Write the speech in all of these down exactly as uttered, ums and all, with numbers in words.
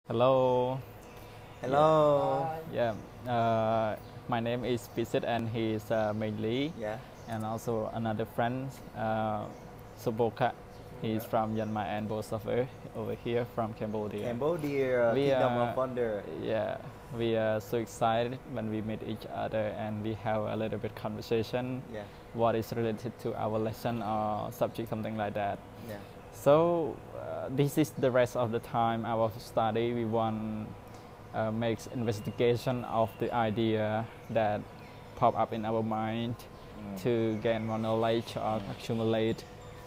Hello. Hello. Yeah. Uh, my name is Pisit and he is uh, mainly Yeah. and also another friend, uh, Suboka. He is from Myanmar and both of us over here from Cambodia. Cambodia, We Kingdom of are Wonder. yeah we are so excited when we meet each other and we have a little bit conversation. Yeah. What is related to our lesson or subject, something like that. Yeah. So uh, this is the rest of the time our study. We want uh, makes investigation of the idea that pop up in our mind Mm. to gain more knowledge or Mm. accumulate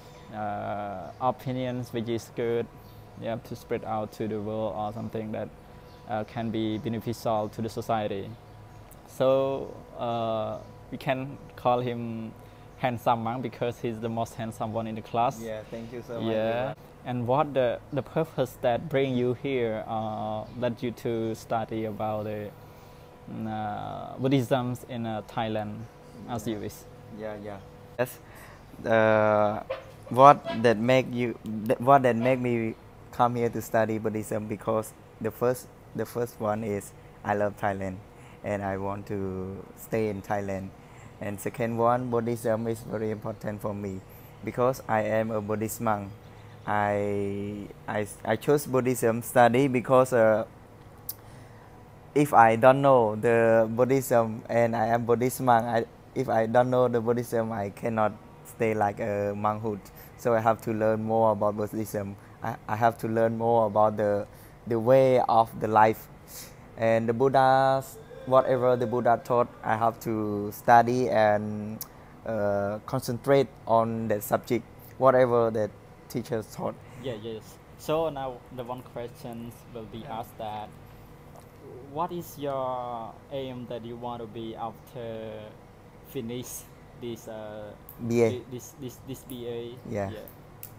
uh, opinions, which is good. Yeah, to spread out to the world or something that uh, can be beneficial to the society. So uh, we can call him handsome monk because he's the most handsome one in the class. Yeah, thank you so much. Yeah. And what the, the purpose that bring you here, uh, led you to study about the uh, Buddhism in uh, Thailand as Yeah. you wish? Yeah, yeah. Yes. Uh, what that make you that, what that make me come here to study Buddhism because the first the first one is I love Thailand and I want to stay in Thailand. And second one, Buddhism is very important for me because I am a Buddhist monk. I I, I chose Buddhism study because uh, if I don't know the Buddhism and I am Buddhist monk, I, if I don't know the Buddhism, I cannot stay like a monkhood. So I have to learn more about Buddhism. I, I have to learn more about the the way of the life, and the Buddha, whatever the Buddha taught, I have to study and uh, concentrate on that subject, whatever that teacher taught. Yeah, yes. So now the one question will be asked that what is your aim that you want to be after finish this uh, B A. thi- this this this B A? Yeah. Yeah.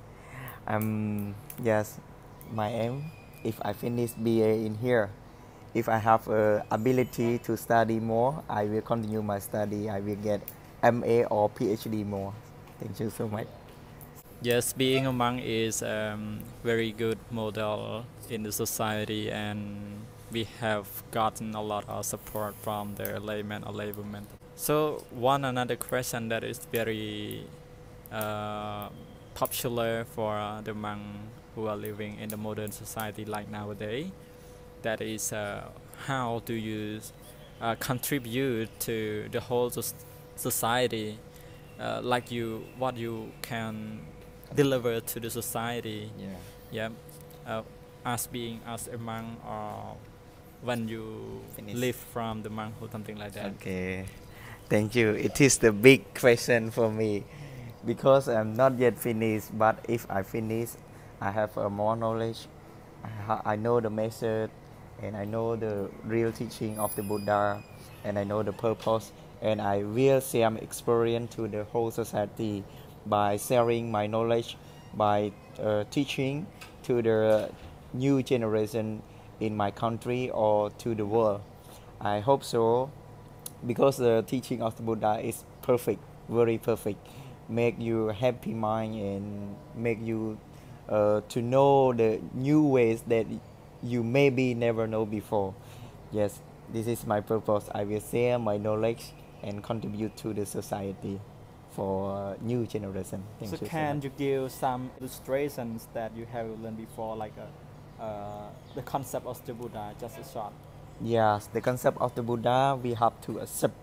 Um, yes, my aim, if I finish B A in here, if I have uh, ability to study more, I will continue my study. I will get M A or PhD more. Thank you so much. Yes, being a monk is a um, very good model in the society, and we have gotten a lot of support from the laymen or laywomen. So one another question that is very uh, popular for uh, the monk who are living in the modern society like nowadays, that is uh, how do you uh, contribute to the whole soc- society, uh, like you what you can deliver to the society. Yeah. Yeah, uh, as being as a monk or when you Finish. live from the monkhood, something like that. Okay. Thank you. It is the big question for me because I'm not yet finished. But if I finish, I have uh, more knowledge. I, ha- I know the method, and I know the real teaching of the Buddha, and I know the purpose, and I will share my experience to the whole society by sharing my knowledge, by uh, teaching to the new generation in my country or to the world. I hope so because the teaching of the Buddha is perfect, very perfect, make you happy mind and make you uh, to know the new ways that you maybe never know before. Yes, this is my purpose. I will share my knowledge and contribute to the society for new generation. Thank So you so can much. you give some illustrations that you have learned before, like uh, uh, the concept of the Buddha, just a short? Yes, the concept of the Buddha, we have to accept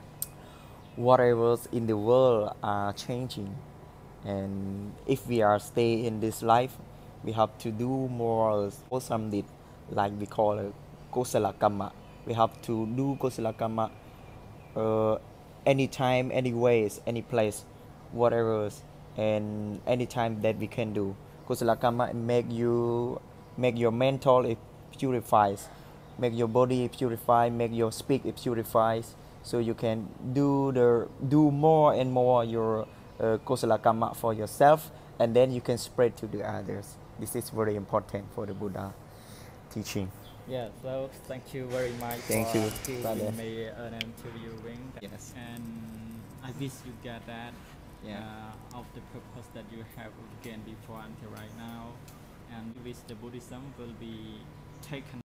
whatever in the world are changing, and if we are stay in this life, we have to do more wholesome deed, like we call it kosala karma. We have to do kosala karma uh, anytime, any ways, any place, whatever, and anytime that we can do kosala karma make you make your mental it purifies, make your body purify, make your speak it purifies, so you can do the do more and more your uh, kosala karma for yourself, and then you can spread to the others. This is very important for the Buddha teaching. Yeah, so thank you very much Thank for you, Father. giving me an interviewing. Yes. And I wish you get that Yeah. uh, of the purpose that you have gained before until right now. And wish the Buddhism will be taken